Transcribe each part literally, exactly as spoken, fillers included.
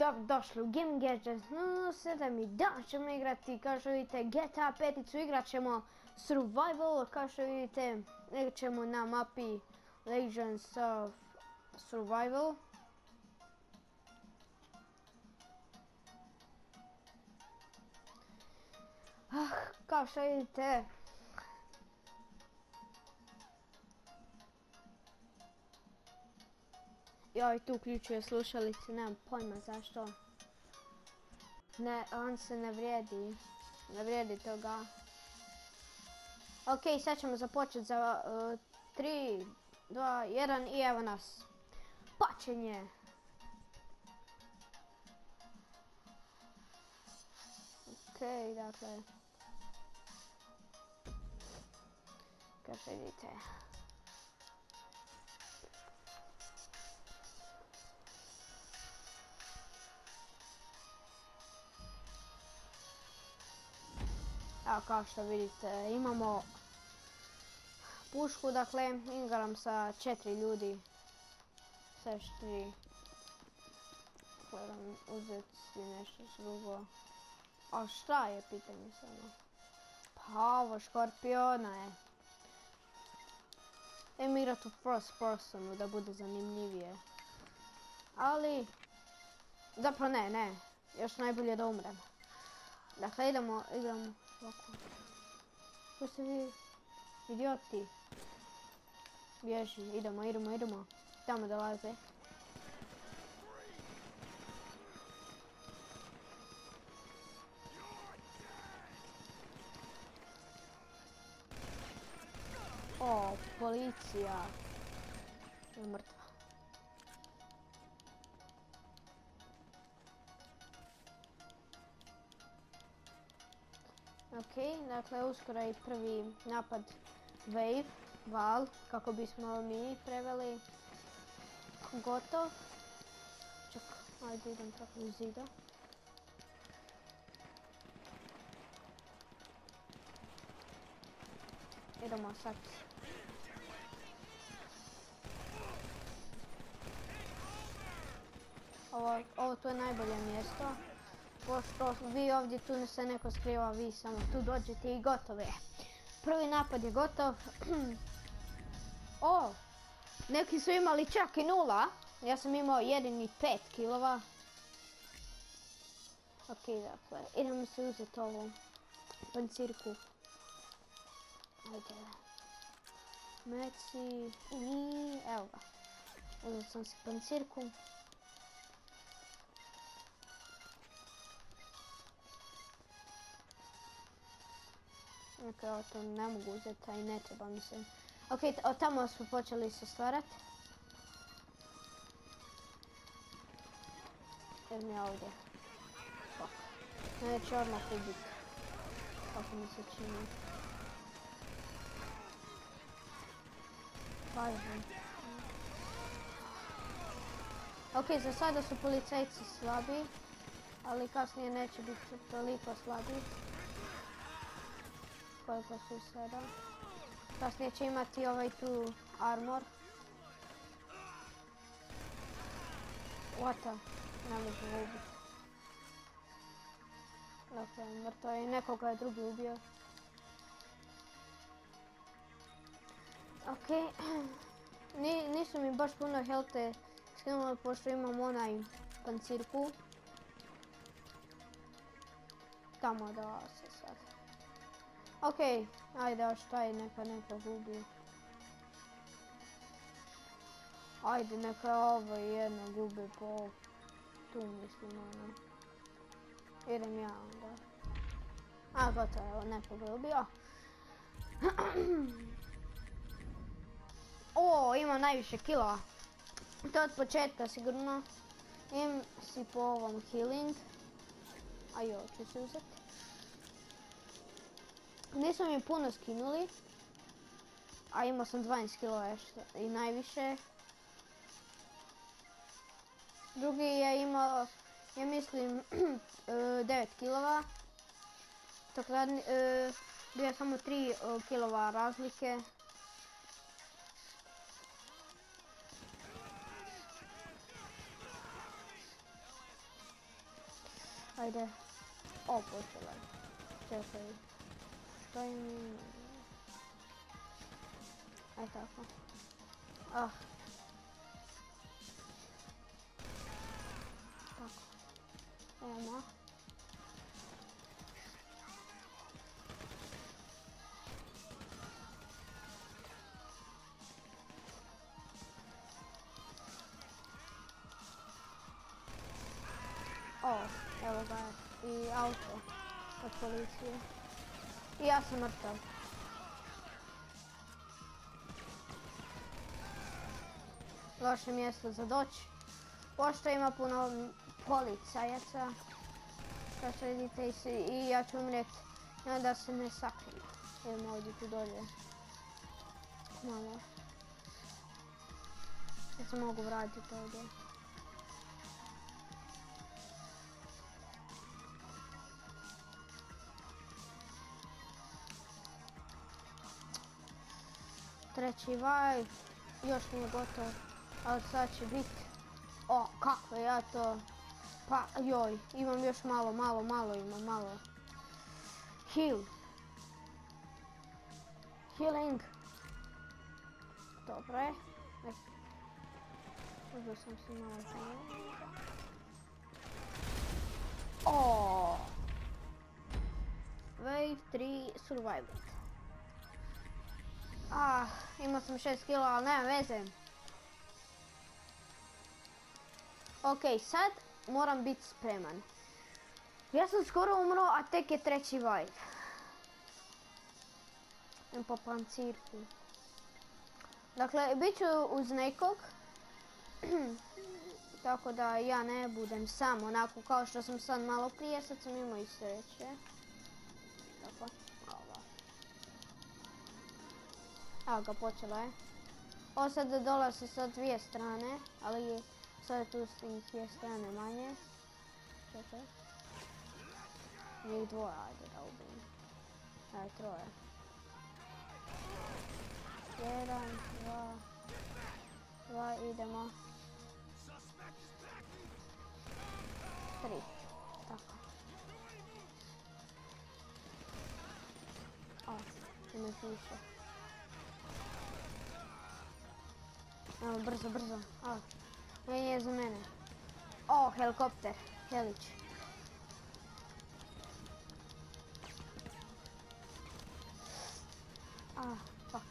Dobrodošli u Gaming Gadgets nula sedam i danas ćemo igrati, kao što vidite, G T A peticu. Igrat ćemo Survival, kao što vidite, igrat ćemo na mapi Legends of Survival. Ah, kao što vidite, joj, tu uključuje slušalice, nemam pojma zašto. Ne, on se ne vrijedi. Ne vrijedi toga. Ok, sad ćemo započeti za tri, dva, jedan i evo nas. Počinje! Ok, dakle. Kao što vidite. Evo, kao što vidite, imamo pušku, dakle, igram sa četiri ljudi. Sa još tri. Gledam uzeti nešto drugo. A šta je pitanje samo? Pa ovo škorpiona je. Idem igrat u first personu da bude zanimljivije. Ali, zapravo ne, ne. Još najbolje da umrem. Dakle, idemo, igramo ovako. Tu ste vi idioti. Bježi, idemo, idemo, idemo. Tamo dolaze. O, policija. Je mrtva. Ok, dakle, uskoro je prvi napad Wave, val, kako bismo mi preveli. Gotov. Ček, ajde idem tako iz zida. Idemo sad. Ovo, ovo tu je najbolje mjesto. Pošto vi ovdje tu se neko skriva, vi samo tu dođete i gotovo je. Prvi napad je gotov. O, neki su imali čak i nula. Ja sam imao jedan i pet kilova. Ok, dakle, idemo se uzeti ovu pancirku. Ajde. Meci i evo ga. Uzeti sam si pancirku. Ok, ovo to ne mogu uzeti, a i ne treba mi se. Ok, od tamo smo počeli se stvarati. Idem ja ovdje. Fuck. Neće odmah ubiti. Kako mi se čini. Važno. Ok, za sada su policajci slabi, ali kasnije neće biti toliko slabi. Koliko su sada. Kasnije će imati ovaj tu armor. What? Ne može ga ubiti. Dakle, mrtvo je, nekoga je drugi ubio. Ok. Nisu mi baš puno helte skinuli pošto imam onaj pancirku. Tamo da se sad. Ok, ajde, a šta je, neka neka gubi. Ajde, neka ovo jedno gubi po tu, mislim, ono. Idem ja onda. A, gotovo, evo, nekoga je ubio. O, ima najviše kilova. To od početka sigurno. Imam si po ovom healing. A jo, ću se uzeti. Nisu mi puno skinuli, a imao sam dvanaest kilova i najviše. Drugi je imao, ja mislim, devet kilova. Tako da bio samo tri kilova razlike. Ajde. O, počela je. Čekaj. Što im... Aj tako. Ah. Tako. Evo. O, evo ga i auto od policije. I ja sam mrtav. Loše mjesto za doći. Pošto ima puno policajaca. Kao što vidite i ja ću umrijeti. I onda se ne sakrim. Idemo ovdje tu dolje. Malo. Ja se mogu vratiti ovdje. Treći vibe, još nije gotov, ali sad će biti, o kako ja to, pa joj, imam još malo, malo, malo, imam malo, heal, healing, dobro je, uzeo sam si malo healing, o, wave tri survivor. Ah, imao sam šest kila, ali nema veze. Ok, sad moram biti spreman. Ja sam skoro umro, a tek je treći vibe. Idem po pancirku. Dakle, bit ću uz nekog. Tako da ja ne budem sam, onako kao što sam sad malo prije, sad sam imao i sreće. Tako. Evo ga, počela je. Ovo sad dolazi sa dvije strane, ali sad je tu s dvije strane manje. Čekaj. Njih dvoje, ajde da ubijem. Ajde, troje. Jedan, dva, dva, idemo. Tri, tako. O, ima ih više. Evo, brzo, brzo. O, ne je za mene. O, helikopter. Helić. Ah, fuck.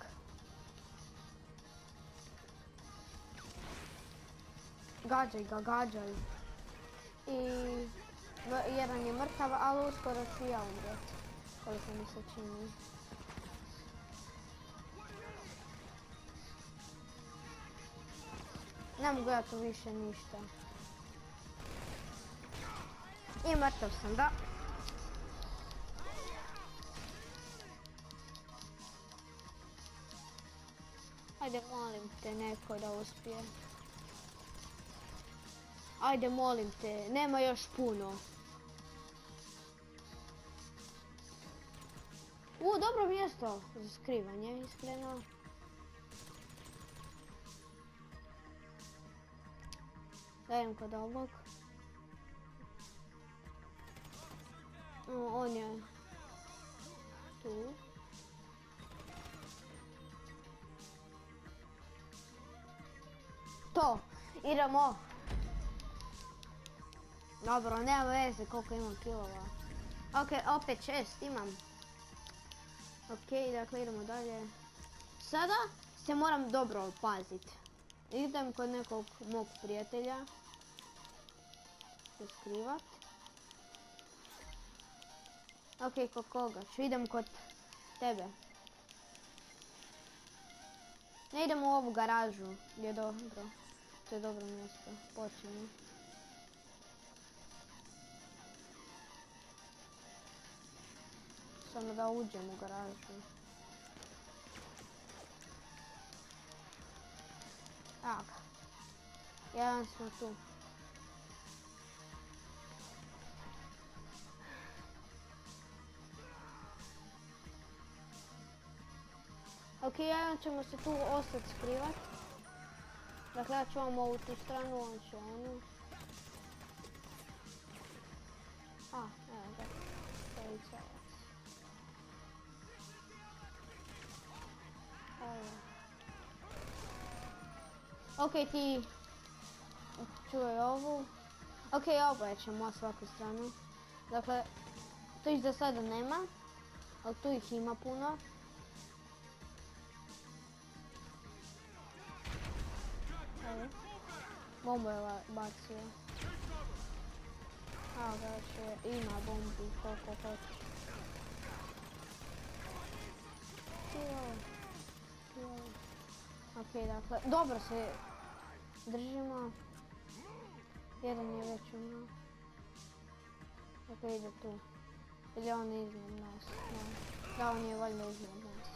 Gađaj ga, gađaj. I jedan je mrtav, ali uskoro ću ja umrijeti. Koliko mi se čini. Ne mogu ja tu više ništa. I mrtav sam, da. Ajde, molim te, neko da uspije. Ajde, molim te, nema još puno. U, dobro mjesto za skrivanje, iskreno. Dajem kod ovog. O, on je tu. To, idemo. Dobro, nema veze koliko imam kilova. Ok, opet šest imam. Ok, dakle idemo dalje. Sada se moram dobro paziti. Idem kod nekog mog prijatelja. Se skrivat. Ok, kod koga ću? Idem kod tebe. Ne idem u ovu garažu, gdje je dobro. To je dobro mjesto. Počnemo. Samo da uđem u garažu. Tako. Jedan smo tu. Ok, jedan ćemo se tu ostati skrivat. Dakle, ja ću vam ovu tu stranu, on će onu. policajac. Ok, ti čuvaj ovu. Ok, oboje ćemo svaku stranu. Dakle, tu ih za sada nema, ali tu ih ima puno. Evo. Bombu je bacio. A, već ima bombi koliko hoće. Ok, dakle, dobro se držimo. Jedan je već umro. Dakle, ide tu. Ili on je iznad nas. Da, on je valjda iznad nas.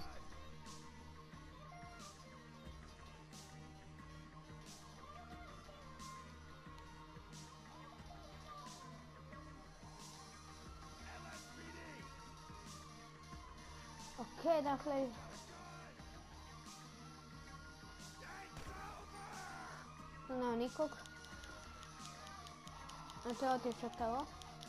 Ok, dakle... Nema nikog. A to je otišao telo.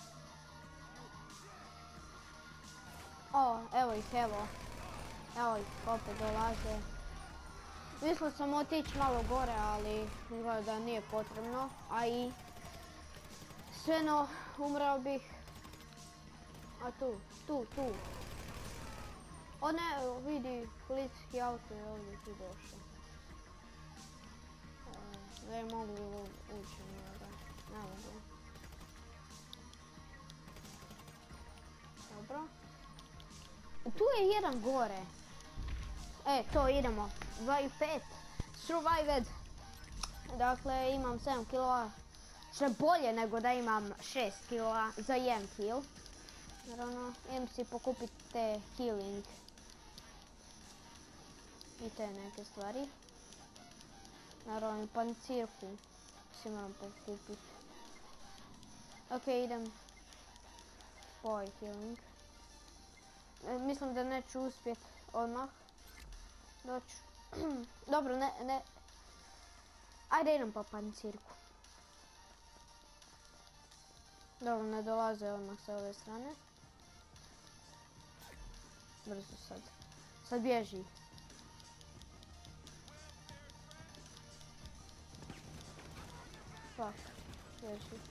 O, evo ih, evo. Evo ih, opet dolaze. Mislio sam otići malo gore, ali izgleda da nije potrebno. A i... Svejedno, umrao bih. A tu, tu, tu. O ne, vidi, policijski auto je ovdje tu došao. Ne mogu ući u njega, ne mogu. Dobro. Tu je jedan gore. E, to idemo. dvadeset pet. Survived. Dakle, imam sedam kilova. Što je bolje nego da imam šest kilova za jedan kill. Naravno, idem si pokupiti te healing. I te neke stvari. Naravno, pancirku si moram pokupiti. Ok, idem po ovaj healing. E, mislim da neću uspjeti odmah doći. Dobro, ne, ne. Ajde idem po pancirku. Dobro, ne dolaze odmah sa ove strane. Brzo sad. Sad bježi. Fuck, bježi.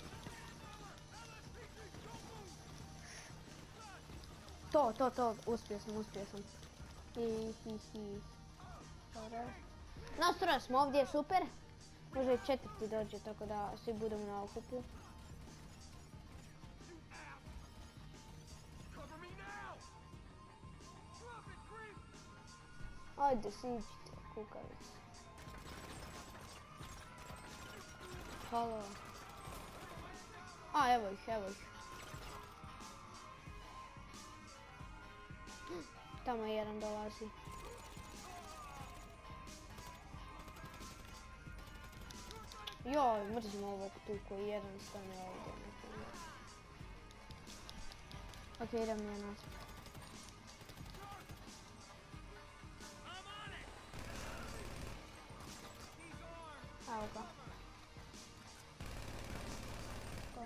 To, to, to, uspio sam, uspio sam. Hi, hi, hi. Dobro. Nastroja smo ovdje, super. Možda i četvrti dođe, tako da svi budemo na okupu. Ajde, siđite, kukavice. Halo. A, evo ih, evo ih. Tamo jedan dolazi. Joj, mrzim ovog tu koji jedan stane ovdje. Ok, idem ja naspred. Evo ga. To.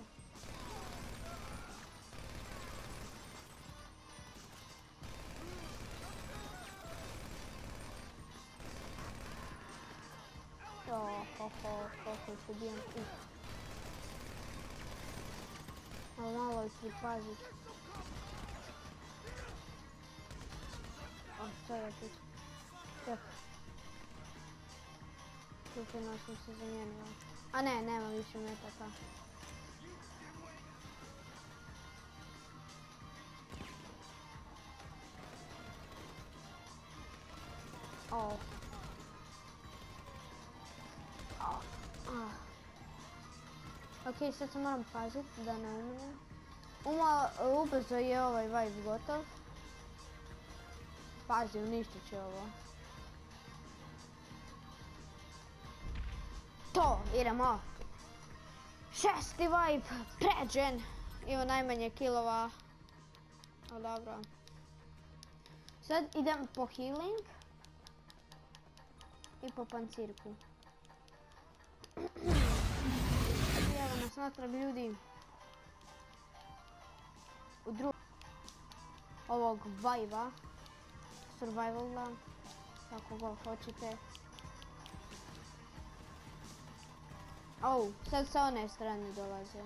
Jo, ho, ho, kako ih ubijem. Ali malo ih pripazit. O, što je tu? Ček. Slučajno sam se zamijenila. A ne, nema više metaka. O. Ok, sad se moram paziti da ne umrem. Uma, ubrzo je ovaj vibe gotov. Pazi, uništit će ovo. To, idemo. Šesti vibe, pređen. Ima najmanje killova. O, dobro. Sad idem po healing. I po pancirku. Evo nas natrag ljudi. u drugog ovog vibe-a, survivala, kako god hoćete. Oh, sad sa one strane dolaze.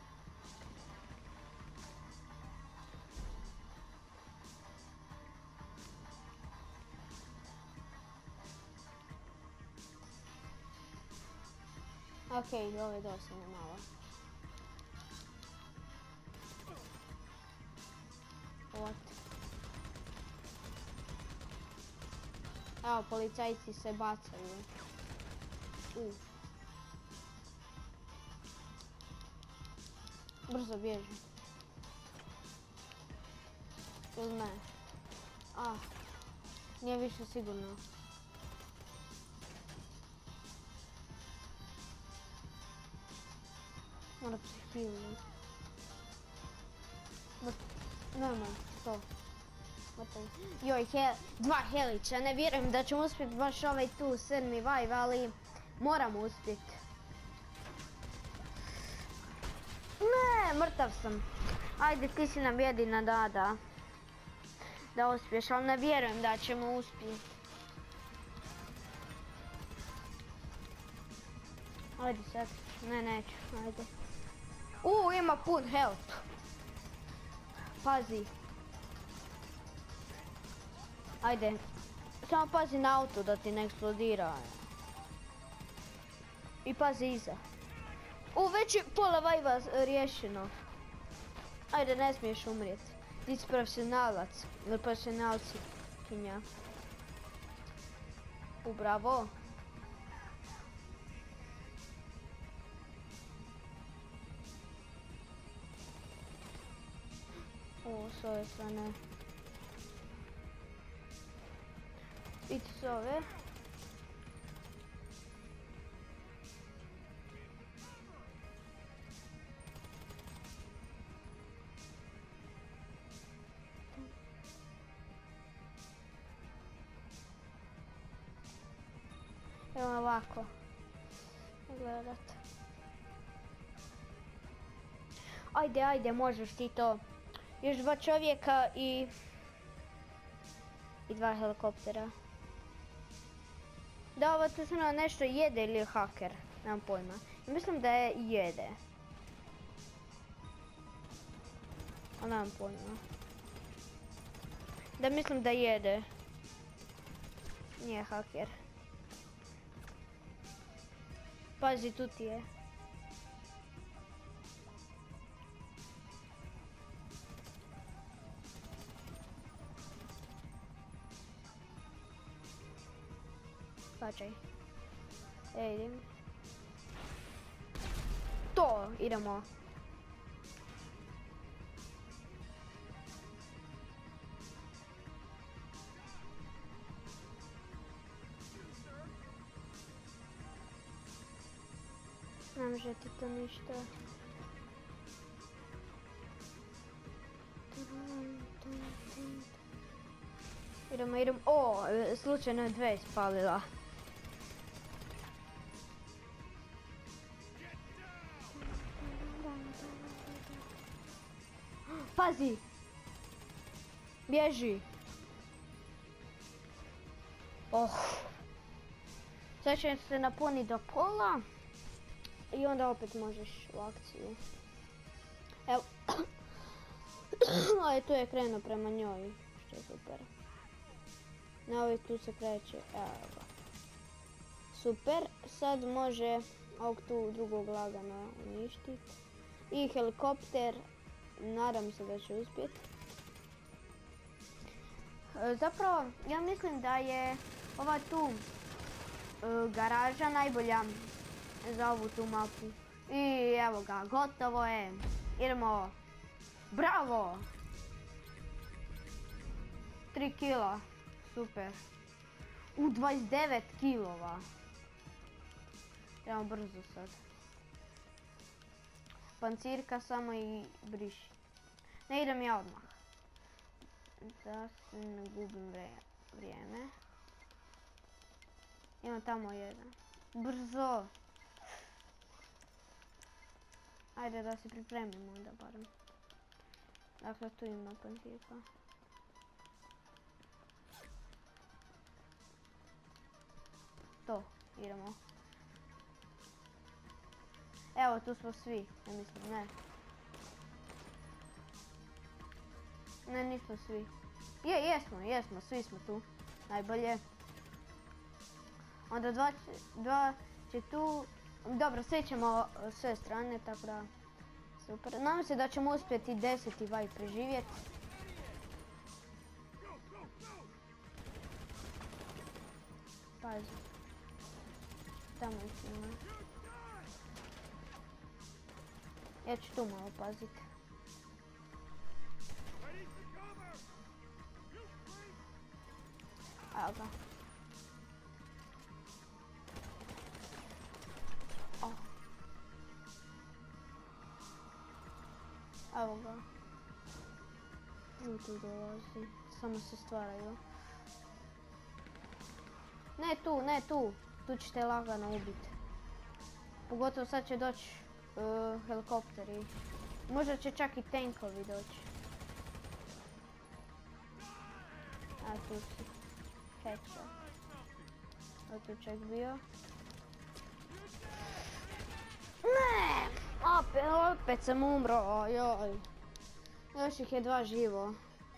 Okej, okay, ovo je dosta malo. What? Evo, policajci se bacaju. Uh. Brzo bježi. Ili ne? Ah, nije više sigurno. Mora se healing. Nemoj, to. Joj, he, dva helića, ne vjerujem da ćemo uspjeti baš ovaj tu sedmi vibe, ali moramo uspjeti. Ne, mrtav sam. Ajde, ti si nam jedina dada da uspješ, ali ne vjerujem da ćemo uspjeti. Ajde sad, ne, neću, ajde. Uuu, ima pun health. Pazi. Ajde, samo pazi na auto da ti ne eksplodira. I pazi iza. U, već je pola vajva riješeno. Ajde, ne smiješ umrijeti. Ti si profesionalac, ili profesionalci, kinja. U, bravo. O, s ove strane. Idi s ove. Evo ovako. Gledat. Ajde, ajde, možeš ti to. Još dva čovjeka i... I dva helikoptera. Da, ovo tu samo nešto jede ili je haker. Nemam pojma. Mislim da je jede. A nemam pojma. Da, mislim da jede. Nije haker. Pazi, tu ti je. Pačaj. E, idem. To, idemo. Ne može ti to ništa. Idemo, idemo. O, slučajno je dve spalila. Pazi! Bježi! Oh! Sad će se napuniti do pola. I onda opet možeš u akciju. Evo. Ovaj tu je krenuo prema njoj. Što je super. Na ovaj tu se kreće. Evo ga. Super. Sad može ovog tu drugog lagano uništiti. I helikopter. Nadam se da će uspjeti. Zapravo, ja mislim da je ova tu garaža najbolja za ovu tu mapu. I evo ga, gotovo je. Idemo. Bravo! tri kila. Super. U, dvadeset devet kilova. Idemo brzo sad. Pancirka samo i briši. Ne idem ja odmah. Da se ne gubim vrijeme. Imam tamo jedan. Brzo! Ajde da se pripremimo onda barem. Dakle, tu ima pancirka. To, idemo. Evo, tu smo svi, ne mislim, ne. Ne, nismo svi. Je, jesmo, jesmo, svi smo tu. Najbolje. Onda dva će, dva će tu. Dobro, sve ćemo sve strane, tako da... Super. Nadam se da ćemo uspjeti deseti vaj preživjeti. Pazi. Tamo ih ima. Ja ću tu malo paziti. Evo ga. Oh. Evo ga. Tu dolazi. Samo se stvaraju. Ne tu, ne tu. Tu ćete lagano ubiti. Pogotovo sad će doći uh, helikopteri. Možda će čak i tankovi doći. A tu si. Headshot. A tu čak bio. Ne! Opet, opet sam umro, joj. Još ih je dva živo.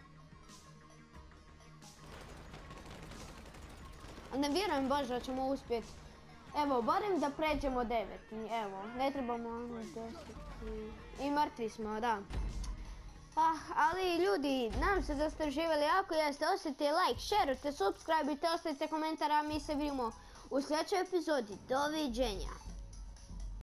Ne vjerujem baš da ćemo uspjeti. Evo, barem da pređemo devet. Evo, ne trebamo deset. I mrtvi smo, da. Ah, ali ljudi, nadam se da ste uživjeli. Ako jeste, ostavite like, šerujte, subscribe-ite, ostavite komentar, a mi se vidimo u sljedećoj epizodi. Doviđenja.